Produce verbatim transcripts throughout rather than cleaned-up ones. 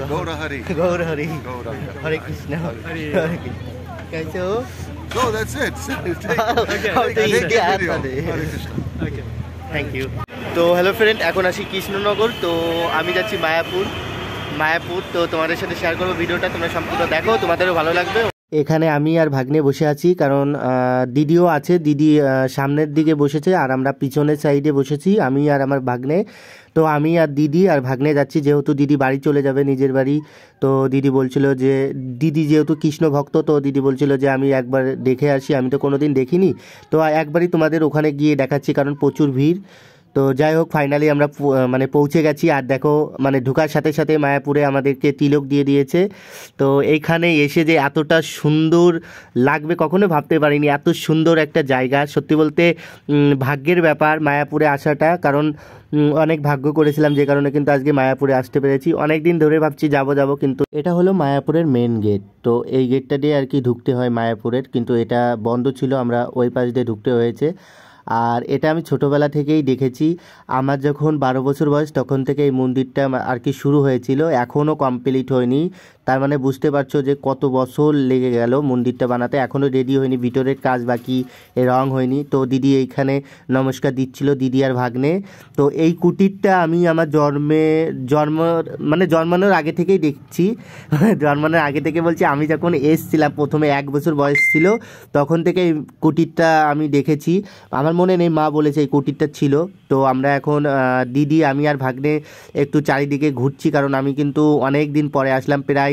Gaura Hari. Gaura Hari. Gaura Hari. Hare Krishna. Hari. Hare Krishna. कैसे हो? No, that's it. Take, Okay. How to take eat the the video. apple. Hare Krishna. Okay. Thank you. তো hello friend, এখন আসি কৃষ্ণনগর। তো আমি যাচ্ছি মায়াপুর মায়াপুর তো তোমাদের সাথে শেয়ার করবো ভিডিওটা, তোমরা সম্পূর্ণ দেখো, তোমাদেরও ভালো লাগবে। এখানে আমি আর ভাগ্নে বসে আছি, কারণ দিদিও আছে। দিদি সামনের দিকে বসেছে আর আমরা পিছনের সাইডে বসেছি, আমি আর আমার ভাগ্নে। তো আমি আর দিদি আর ভাগ্নে যাচ্ছি, যেহেতু দিদি বাড়ি চলে যাবে নিজের বাড়ি। তো দিদি বলছিল যে, দিদি যেহেতু কৃষ্ণ ভক্ত, তো দিদি বলছিল যে আমি একবার দেখে আসি, আমি তো কোনো দিন দেখিনি, তো একবারই তোমাদের ওখানে গিয়ে দেখাচ্ছি, কারণ প্রচুর ভিড়। তো যাই হোক, ফাইনালি আমরা মানে পৌঁছে গেছি। আর দেখো, মানে ঢোকার সাথে সাথে মায়াপুরে আমাদেরকে তিলক দিয়ে দিয়েছে। তো এইখানে এসে যে এতটা সুন্দর লাগবে কখনো ভাবতে পারিনি। এত সুন্দর একটা জায়গা, সত্যি বলতে ভাগ্যের ব্যাপার মায়াপুরে আসাটা, কারণ অনেক ভাগ্য করেছিলাম, যে কারণে কিন্তু আজকে মায়াপুরে আসতে পেরেছি। অনেক দিন ধরে ভাবছি যাব যাব, কিন্তু এটা হলো মায়াপুরের মেন গেট। তো এই গেটটা দিয়ে আর কি ঢুকতে হয় মায়াপুরের, কিন্তু এটা বন্ধ ছিল, আমরা ওই পাশ দিয়ে ঢুকতে হয়েছে। আর এটা আমি ছোটোবেলা থেকেই দেখেছি, আমার যখন বারো বছর বয়স তখন থেকে এই মন্দিরটা আর কি শুরু হয়েছিল, এখনও কমপ্লিট হয়নি। তার মানে বুঝতে পারছো যে কত বছর লেগে গেল মন্দিরটা বানাতে, এখনও রেডি হয়নি, ভিতরের কাজ বাকি, রং হয়নি। তো দিদি এইখানে নমস্কার দিচ্ছিল, দিদি আর ভাগ্নে। তো এই কুটিরটা আমি আমার জন্মে জন্ম মানে জন্মানোর আগে থেকেই দেখছি, জন্মানোর আগে থেকে বলছি, আমি যখন এসছিলাম প্রথমে এক বছর বয়স ছিল, তখন থেকে এই কুটিরটা আমি দেখেছি। আমার মনে নেই, মা বলেছে এই কুটিরটা ছিল। তো আমরা এখন দিদি, আমি আর ভাগ্নে একটু চারিদিকে ঘুরছি, কারণ আমি কিন্তু অনেক দিন পরে আসলাম, প্রায়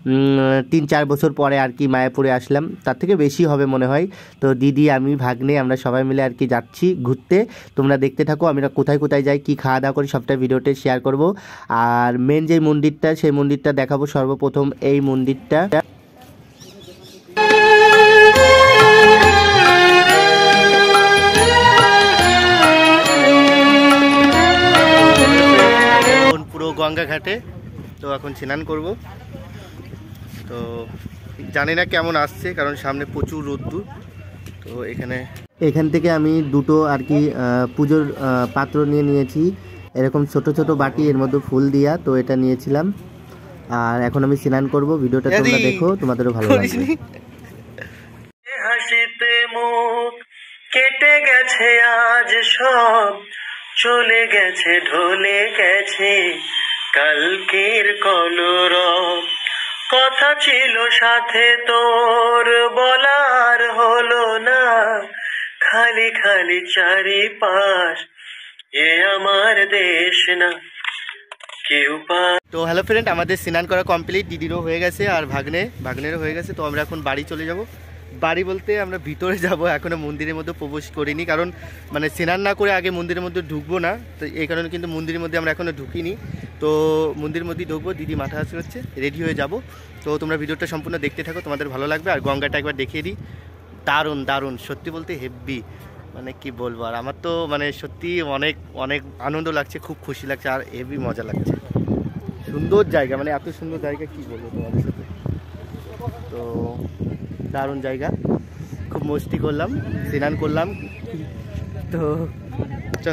তিন চার বছর পরে আর কি মায়াপুরে আসলাম, তার থেকে বেশি হবে মনে হয়। তো দিদি, আমি, ভাগ্নে, আমরা সবাই মিলে আর কি যাচ্ছি ঘুরতে। তোমরা দেখতে থাকো, আমরা কোথায় কোথায় যাই, কি খাওয়া দাওয়া করি, সবটা ভিডিওতে শেয়ার করব। আর মেন যে মন্দিরটা, সেই মন্দিরটা দেখাবো। সর্বপ্রথম এই মন্দিরটা, পুরো গঙ্গা ঘাটে। তো এখন স্নান করব। তো জানি না কেমন আসছে, কারণ সামনে প্রচুর রোদ্দুর। তো এখানে এখান থেকে আমি দুটো আর কি পুজোর পাত্র নিয়ে নিয়েছি, এরকম ছোট ছোট বাটি, এর মধ্যে ফুল দিয়া। তো এটা নিয়েছিলাম, আর এখন আমি স্নান করব। ভিডিওটা তোমরা দেখো, তোমাদেরও ভালো লাগবে। হাসিতে মুখ কেটে গেছে আজ সব, চলে গেছে ঢলে গেছে কালকের কলরব। কথা ছিল সাথে তোর, বলার হলো না, খালি খালি চারিপাশ, এ আমার দেশ না কেউ পা। তো হ্যালো ফ্রেন্ড, আমাদের স্নান করা কমপ্লিট, দিদিরও হয়ে গেছে আর ভাগ্নে ভাগ্নেরও হয়ে গেছে। তো আমরা এখন বাড়ি চলে যাব। বাড়ি বলতে আমরা ভিতরে যাব, এখনও মন্দিরের মধ্যে প্রবেশ করিনি, কারণ মানে স্নান না করে আগে মন্দিরের মধ্যে ঢুকবো না। তো এই কারণে কিন্তু মন্দিরের মধ্যে আমরা এখনও ঢুকিনি। তো মন্দিরের মধ্যেই ঢুকবো, দিদি মাথা হাসি হচ্ছে, রেডি হয়ে যাব। তো তোমরা ভিডিওটা সম্পূর্ণ দেখতে থাকো, তোমাদের ভালো লাগবে। আর গঙ্গাটা একবার দেখিয়ে দিই, দারুণ দারুণ, সত্যি বলতে হেভি, মানে কি বলবো। আর আমার তো মানে সত্যি অনেক অনেক আনন্দ লাগছে, খুব খুশি লাগছে, আর হেভি মজা লাগছে। সুন্দর জায়গা, মানে এত সুন্দর জায়গা কি বলবো তোমাদের সাথে। তো দারুণ জায়গা, খুব মস্তি করলাম, স্নান করলাম। তো চল,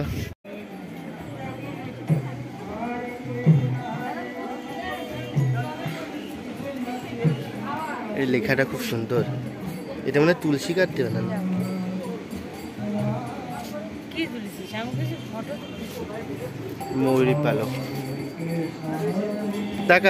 এই লেখাটা খুব সুন্দর, এটা মানে তুলসী কাটতে বানানো। ময়ূরী পালক, টাকা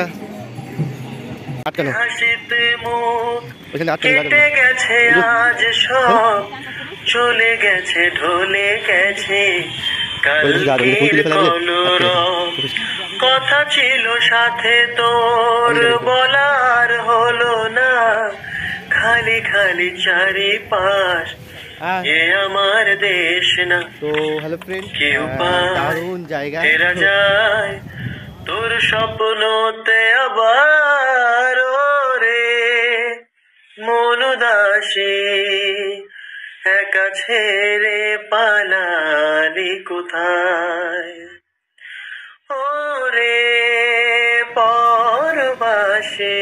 হাসিতে মুখ কেটে গেছে আজ সব, চলে গেছে ঢলে গেছে কালকের কলরব। কথা ছিল সাথে তোর, বলার হলো না, খালি খালি চারিপাশ, এ আমার দেশ না। তো হ্যালো ফ্রেন্ড, কেউ দারুণ জায়গা। ফেরা যায় তোর স্বপ্নতে আবার, রে মন উদাসী একা ছেড়ে পালালি কোথায়, ওরে পরবাসী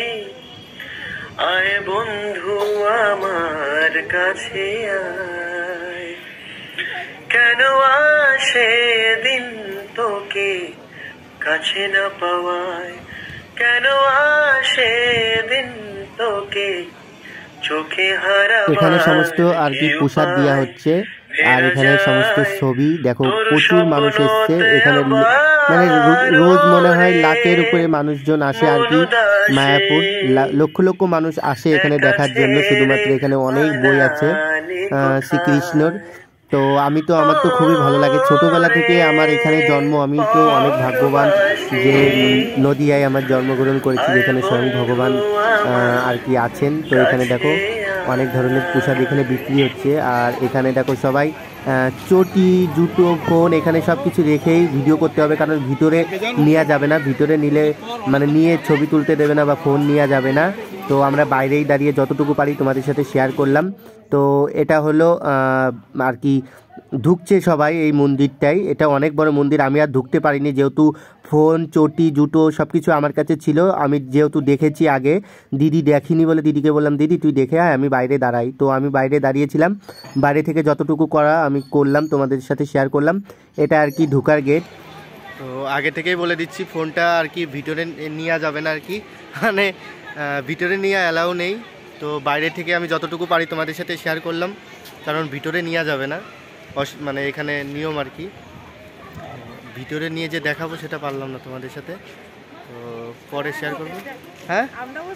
আয় বন্ধু আমার কাছে আয়, কেন আসে দিন তোকে কাছে না পাওয়ায়, কেন আসে দিন তোকে চোখে হারাবার এখানে সমস্ত আর কি প্রসাদ দেওয়া হচ্ছে, আর এখানে সমস্ত ছবি দেখো, প্রচুর মানুষ এসছে এখানে, মানে রোজ মনে হয় লাখের উপরে মানুষজন আসে আর কি মায়াপুর, লক্ষ লক্ষ মানুষ আসে এখানে দেখার জন্য। শুধুমাত্র এখানে অনেক বই আছে শ্রীকৃষ্ণর। তো আমি তো আমার তো খুবই ভালো লাগে, ছোটবেলা থেকে আমার এখানে জন্ম, আমি তো অনেক ভাগ্যবান যে নদিয়ায় আমার জন্মগ্রহণ করেছি, যেখানে স্বয়ং ভগবান আর কি আছেন। তো এখানে দেখো অনেক ধরনের প্রসাদ এখানে বিক্রি হচ্ছে, আর এখানে দেখো সবাই চটি, জুতো, ফোন এখানে সব কিছু রেখেই ভিডিও করতে হবে, কারণ ভিতরে নেওয়া যাবে না, ভিতরে নিলে মানে নিয়ে ছবি তুলতে দেবে না বা ফোন নেওয়া যাবে না। তো আমরা বাইরেই দাঁড়িয়ে যতটুকু পারি তোমাদের সাথে শেয়ার করলাম। তো এটা হলো আর কি ঢুকছে সবাই এই মন্দিরটাই, এটা অনেক বড় মন্দির। আমি আর ঢুকতে পারিনি, যেহেতু ফোন, চটি, জুতো সব কিছু আমার কাছে ছিল, আমি যেহেতু দেখেছি আগে, দিদি দেখিনি বলে দিদিকে বললাম দিদি তুই দেখে আয়, আমি বাইরে দাঁড়াই। তো আমি বাইরে দাঁড়িয়েছিলাম, বাইরে থেকে যতটুকু করা আমি করলাম, তোমাদের সাথে শেয়ার করলাম। এটা আর কি ঢোকার গেট। তো আগে থেকেই বলে দিচ্ছি, ফোনটা আর কি ভিতরে নেওয়া যাবে না আর কি, মানে ভিতরে নিয়ে অ্যালাউ নেই। তো বাইরে থেকে আমি যতটুকু পারি তোমাদের সাথে শেয়ার করলাম, কারণ ভিতরে নেওয়া যাবে না, মানে এখানে নিয়ম আর কি। ভিতরে নিয়ে যে দেখাবো সেটা পারলাম না তোমাদের সাথে, তো পরে শেয়ার করবো। হ্যাঁ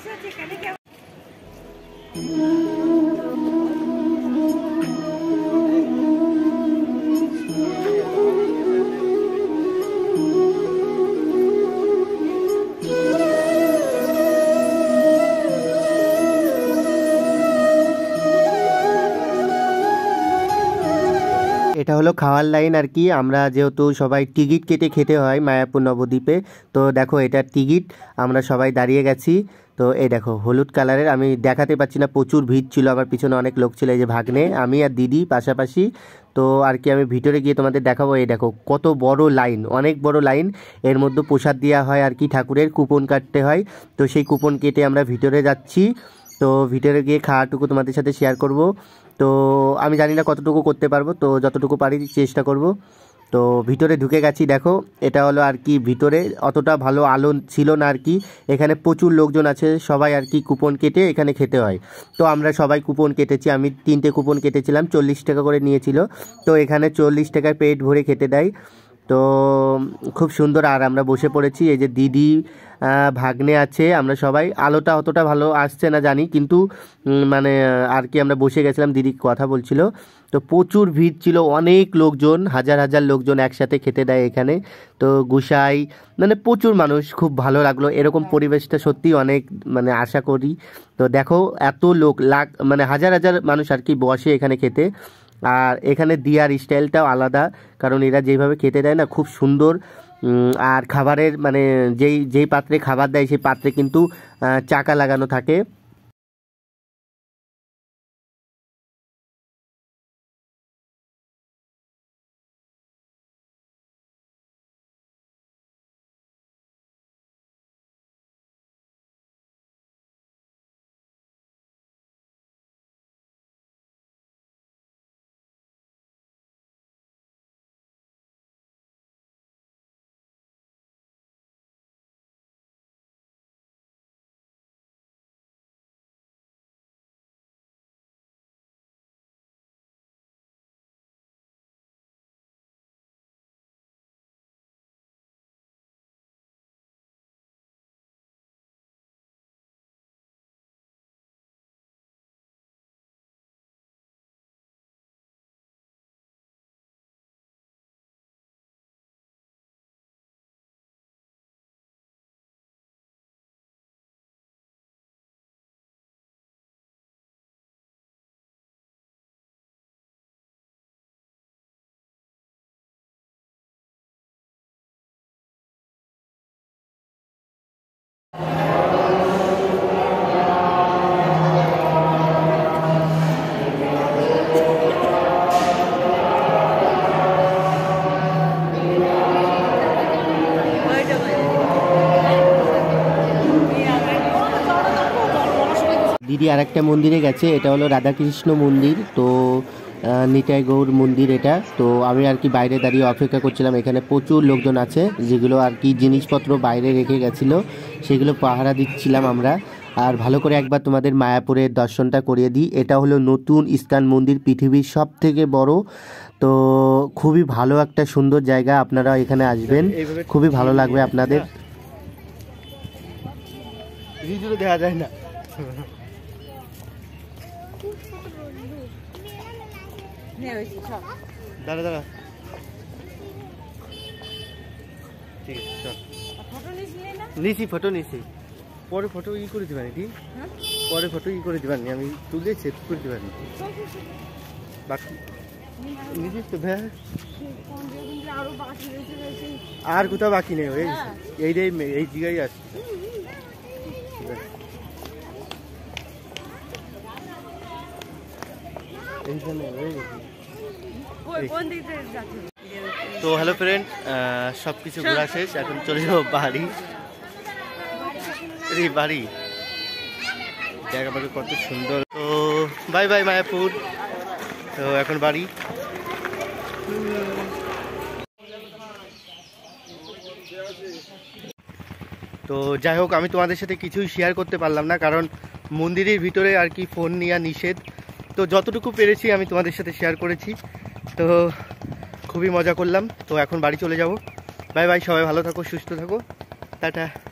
এটা হলো খাওয়ার লাইন আর কি। আমরা যেহেতু সবাই টিকিট কেটে খেতে হয় মায়াপুর নবদ্বীপে, তো দেখো এটা টিকিট, আমরা সবাই দাঁড়িয়ে গেছি। তো এই দেখো হলুদ কালারের, আমি দেখাতে পাচ্ছি না, প্রচুর ভিড় ছিল, আমার পিছনে অনেক লোক ছিল, এই যে ভাগ্নে, আমি আর দিদি পাশাপাশি। তো আর কি আমি ভিতরে গিয়ে তোমাদের দেখাবো। এই দেখো কত বড় লাইন, অনেক বড় লাইন, এর মধ্যে প্রসাদ দেওয়া হয় আর কি, ঠাকুরের কুপন কাটতে হয়। তো সেই কুপন কেটে আমরা ভিতরে যাচ্ছি। তো ভিতরে গিয়ে খাওয়াটুকু তোমাদের সাথে শেয়ার করব। তো আমি জানি না কতটুকু করতে পারবো, তো যতটুকু পারি চেষ্টা করব। তো ভিতরে ঢুকে গেছি, দেখো এটা হলো আর কি ভিতরে, অতটা ভালো আলো ছিল না আর কি, এখানে প্রচুর লোকজন আছে, সবাই আর কি কুপন কেটে এখানে খেতে হয়। তো আমরা সবাই কুপন কেটেছি, আমি তিনটে কুপন কেটেছিলাম, চল্লিশ টাকা করে নিয়েছিল। তো এখানে চল্লিশ টাকায় পেট ভরে খেতে দেয়। তো খুব সুন্দর, আর আমরা বসে পড়েছি, এই যে দিদি ভাগ্নে আছে, আমরা সবাই, আলোটা অতটা ভালো আসছে না জানি, কিন্তু মানে আর কি আমরা বসে গেছিলাম, দিদি কথা বলছিল। তো প্রচুর ভিড় ছিল, অনেক লোকজন, হাজার হাজার লোকজন একসাথে খেতে দেয় এখানে। তো গুসাই, মানে প্রচুর মানুষ, খুব ভালো লাগলো এরকম পরিবেশটা, সত্যি অনেক মানে আশা করি। তো দেখো এত লোক, লাখ মানে হাজার হাজার মানুষ আর কি বসে এখানে খেতে। আর এখানে দিয়ার স্টাইলটাও আলাদা, কারণ এরা যেভাবে খেতে দেয় না খুব সুন্দর। আর খাবারের মানে যেই যেই পাত্রে খাবার দেয় সেই পাত্রে কিন্তু চাকা লাগানো থাকে। দিদি আর একটা মন্দিরে গেছে, এটা হলো রাধাকৃষ্ণ মন্দির। তো নিতাই গৌর মন্দির এটা। তো আমি আর কি বাইরে দাঁড়িয়ে অপেক্ষা করছিলাম, এখানে প্রচুর লোকজন আছে যেগুলো আর কি জিনিসপত্র বাইরে রেখে গেছিলো সেগুলো পাহারা দিচ্ছিলাম আমরা। আর ভালো করে একবার তোমাদের মায়াপুরের দর্শনটা করিয়ে দিই। এটা হলো নতুন ইস্কন মন্দির, পৃথিবীর সব থেকে বড়। তো খুবই ভালো একটা সুন্দর জায়গা, আপনারা এখানে আসবেন, খুবই ভালো লাগবে আপনাদের। দেখা যায় না দাঁড়া দাঁড়া ঠিক আছে চল নিছি ফটো নিছি, পরে ফটো ই করে দিবানি ঠিক, পরে ফটো ই করে দিবানি, আমি তুলে সেট করে দিবানি বাকি নিছিস তো ভাই, আর কোথাও বাকি নেই, এই এইটাই এই জায়গায় আছে। তো হ্যালো ফ্রেন্ড, সব কিছু ঘোরা শেষ, এখন চলে যাবো বাড়ি। এই বাড়ি জায়গাটা কত সুন্দর। তো বাই বাই মায়াপুর, তো এখন বাড়ি। তো যাই হোক, আমি তোমাদের সাথে কিছুই শেয়ার করতে পারলাম না, কারণ মন্দিরের ভিতরে আর কি ফোন নেওয়া নিষেধ। তো যতটুকু পেরেছি আমি তোমাদের সাথে শেয়ার করেছি। তো খুবই মজা করলাম। তো এখন বাড়ি চলে যাব। বাই বাই, সবাই ভালো থাকো, সুস্থ থাকো, টাটা।